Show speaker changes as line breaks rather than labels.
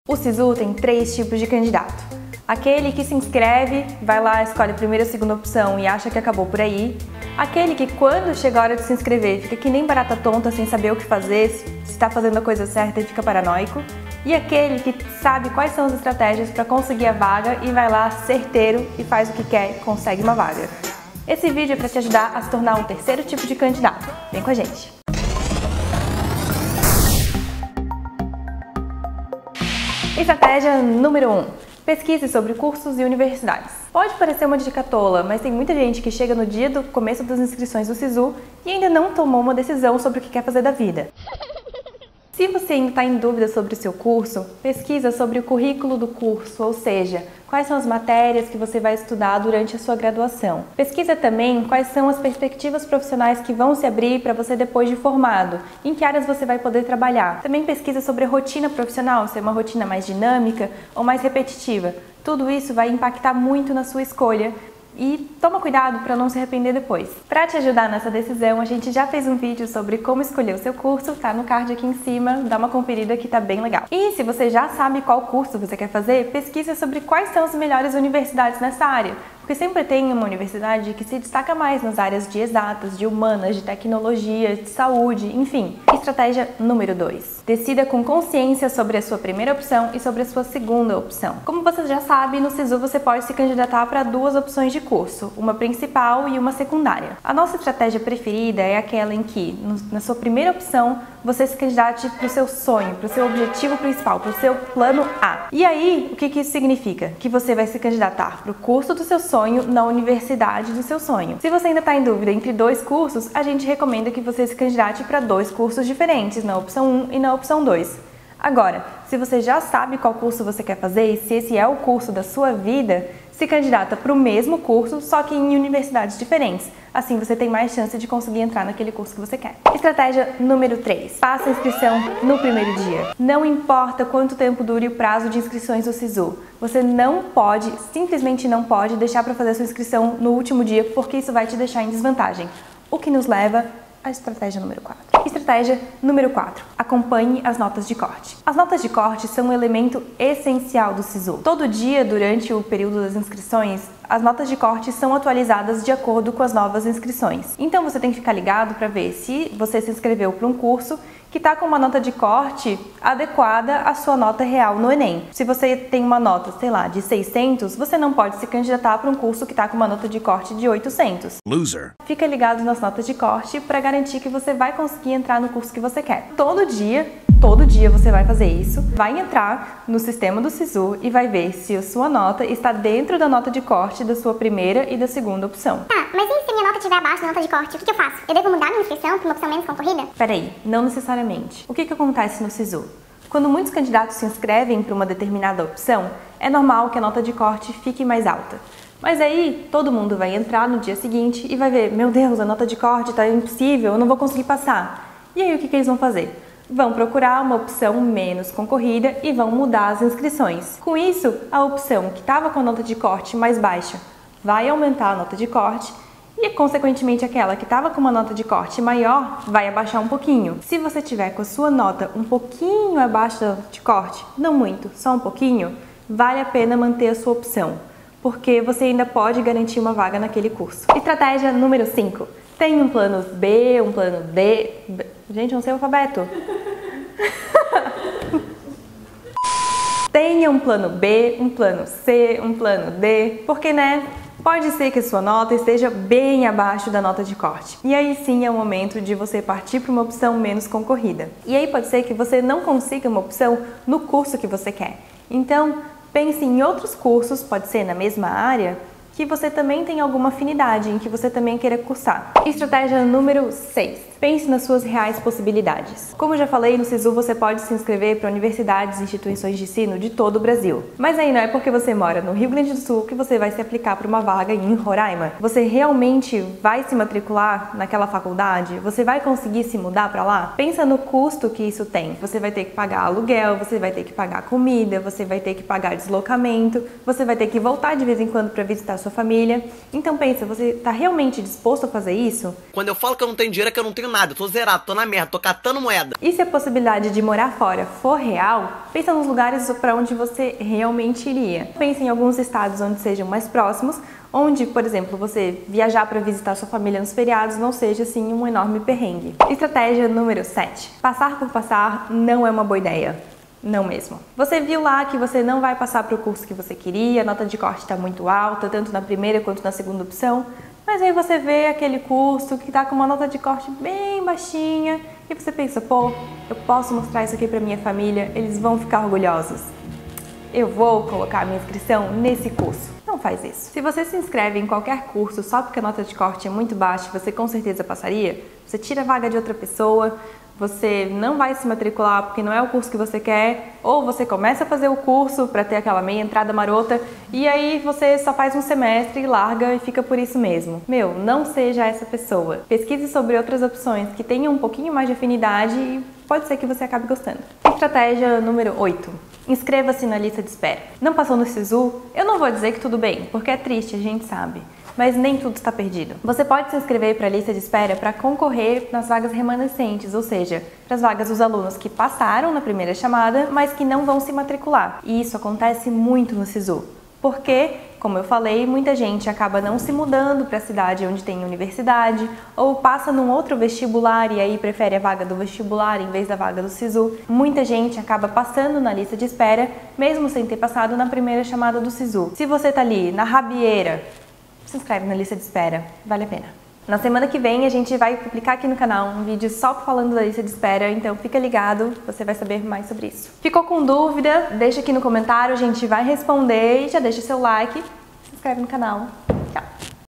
O SISU tem 3 tipos de candidato. Aquele que se inscreve, vai lá, escolhe a primeira e a segunda opção e acha que acabou por aí. Aquele que quando chega a hora de se inscrever fica que nem barata tonta sem saber o que fazer, se está fazendo a coisa certa e fica paranoico. E aquele que sabe quais são as estratégias para conseguir a vaga e vai lá certeiro e faz o que quer e consegue uma vaga. Esse vídeo é para te ajudar a se tornar um terceiro tipo de candidato. Vem com a gente! Estratégia número 1. Pesquise sobre cursos e universidades. Pode parecer uma dica tola, mas tem muita gente que chega no dia do começo das inscrições do SISU e ainda não tomou uma decisão sobre o que quer fazer da vida. Se você ainda está em dúvida sobre o seu curso, pesquisa sobre o currículo do curso, ou seja, quais são as matérias que você vai estudar durante a sua graduação. Pesquisa também quais são as perspectivas profissionais que vão se abrir para você depois de formado, em que áreas você vai poder trabalhar. Também pesquisa sobre a rotina profissional, se é uma rotina mais dinâmica ou mais repetitiva. Tudo isso vai impactar muito na sua escolha. E toma cuidado para não se arrepender depois. Para te ajudar nessa decisão, a gente já fez um vídeo sobre como escolher o seu curso, tá no card aqui em cima, dá uma conferida que tá bem legal. E se você já sabe qual curso você quer fazer, pesquisa sobre quais são as melhores universidades nessa área. Porque sempre tem uma universidade que se destaca mais nas áreas de exatas, de humanas, de tecnologia, de saúde, enfim. Estratégia número 2. Decida com consciência sobre a sua primeira opção e sobre a sua segunda opção. Como você já sabe, no SISU você pode se candidatar para 2 opções de curso, uma principal e uma secundária. A nossa estratégia preferida é aquela em que, na sua primeira opção, você se candidate para o seu sonho, para o seu objetivo principal, para o seu plano A. E aí, o que isso significa? Que você vai se candidatar para o curso do seu sonho na universidade do seu sonho. Se você ainda está em dúvida entre 2 cursos, a gente recomenda que você se candidate para 2 cursos diferentes, na opção 1 e na opção 2. Agora, se você já sabe qual curso você quer fazer e se esse é o curso da sua vida, se candidata para o mesmo curso, só que em universidades diferentes. Assim você tem mais chance de conseguir entrar naquele curso que você quer. Estratégia número 3. Faça a inscrição no primeiro dia. Não importa quanto tempo dure o prazo de inscrições do SISU. Você não pode, simplesmente não pode, deixar para fazer a sua inscrição no último dia, porque isso vai te deixar em desvantagem. O que nos leva à estratégia número 4. Estratégia número 4. Acompanhe as notas de corte. As notas de corte são um elemento essencial do SISU. Todo dia, durante o período das inscrições, as notas de corte são atualizadas de acordo com as novas inscrições. Então você tem que ficar ligado para ver se você se inscreveu para um curso que está com uma nota de corte adequada à sua nota real no Enem. Se você tem uma nota, sei lá, de 600, você não pode se candidatar para um curso que está com uma nota de corte de 800. Loser. Fica ligado nas notas de corte para garantir que você vai conseguir entrar no curso que você quer. Todo dia você vai fazer isso, vai entrar no sistema do SISU e vai ver se a sua nota está dentro da nota de corte da sua primeira e da segunda opção.
Tá, mas e se minha nota estiver abaixo da nota de corte, o que eu faço? Eu devo mudar minha inscrição para uma opção menos concorrida?
Peraí, não necessariamente. O que acontece no SISU? Quando muitos candidatos se inscrevem para uma determinada opção, é normal que a nota de corte fique mais alta. Mas aí, todo mundo vai entrar no dia seguinte e vai ver, meu Deus, a nota de corte está impossível, eu não vou conseguir passar. E aí, o que eles vão fazer? Vão procurar uma opção menos concorrida e vão mudar as inscrições. Com isso, a opção que estava com a nota de corte mais baixa vai aumentar a nota de corte e, consequentemente, aquela que estava com uma nota de corte maior vai abaixar um pouquinho. Se você tiver com a sua nota um pouquinho abaixo da nota de corte, não muito, só um pouquinho, vale a pena manter a sua opção, porque você ainda pode garantir uma vaga naquele curso. Estratégia número 5. Tem um plano B, um plano D... Gente, não sei o alfabeto. Tenha um plano B, um plano C, um plano D, porque, né, pode ser que a sua nota esteja bem abaixo da nota de corte. E aí sim é o momento de você partir para uma opção menos concorrida. E aí pode ser que você não consiga uma opção no curso que você quer. Então, pense em outros cursos, pode ser na mesma área, que você também tem alguma afinidade, em que você também queira cursar. Estratégia número 6. Pense nas suas reais possibilidades. Como eu já falei, no SISU você pode se inscrever para universidades e instituições de ensino de todo o Brasil. Mas aí não é porque você mora no Rio Grande do Sul que você vai se aplicar para uma vaga em Roraima. Você realmente vai se matricular naquela faculdade? Você vai conseguir se mudar para lá? Pensa no custo que isso tem. Você vai ter que pagar aluguel, você vai ter que pagar comida, você vai ter que pagar deslocamento, você vai ter que voltar de vez em quando para visitar sua família. Então pensa, você está realmente disposto a fazer isso?
Quando eu falo que eu não tenho dinheiro é que eu não tenho nada, eu tô zerado, tô na merda, tô catando moeda.
E se a possibilidade de morar fora for real, pensa nos lugares para onde você realmente iria. Pensa em alguns estados onde sejam mais próximos, onde, por exemplo, você viajar para visitar sua família nos feriados não seja assim um enorme perrengue. Estratégia número 7. Passar por passar não é uma boa ideia. Não mesmo. Você viu lá que você não vai passar para o curso que você queria, a nota de corte está muito alta, tanto na primeira quanto na segunda opção, mas aí você vê aquele curso que está com uma nota de corte bem baixinha e você pensa, pô, eu posso mostrar isso aqui para minha família, eles vão ficar orgulhosos. Eu vou colocar a minha inscrição nesse curso. Não faz isso. Se você se inscreve em qualquer curso só porque a nota de corte é muito baixa, você com certeza passaria, você tira a vaga de outra pessoa, você não vai se matricular porque não é o curso que você quer, ou você começa a fazer o curso para ter aquela meia entrada marota e aí você só faz um semestre e larga e fica por isso mesmo. Meu, não seja essa pessoa. Pesquise sobre outras opções que tenham um pouquinho mais de afinidade e pode ser que você acabe gostando. Estratégia número 8. Inscreva-se na lista de espera. Não passou no SISU? Eu não vou dizer que tudo bem, porque é triste, a gente sabe. Mas nem tudo está perdido. Você pode se inscrever para a lista de espera para concorrer nas vagas remanescentes, ou seja, para as vagas dos alunos que passaram na primeira chamada, mas que não vão se matricular. E isso acontece muito no SISU. Porque, como eu falei, muita gente acaba não se mudando para a cidade onde tem universidade, ou passa num outro vestibular e aí prefere a vaga do vestibular em vez da vaga do SISU. Muita gente acaba passando na lista de espera, mesmo sem ter passado na primeira chamada do SISU. Se você está ali na rabieira, se inscreve na lista de espera, vale a pena. Na semana que vem a gente vai publicar aqui no canal um vídeo só falando da lista de espera, então fica ligado, você vai saber mais sobre isso. Ficou com dúvida? Deixa aqui no comentário, a gente vai responder e já deixa seu like, se inscreve no canal. Tchau!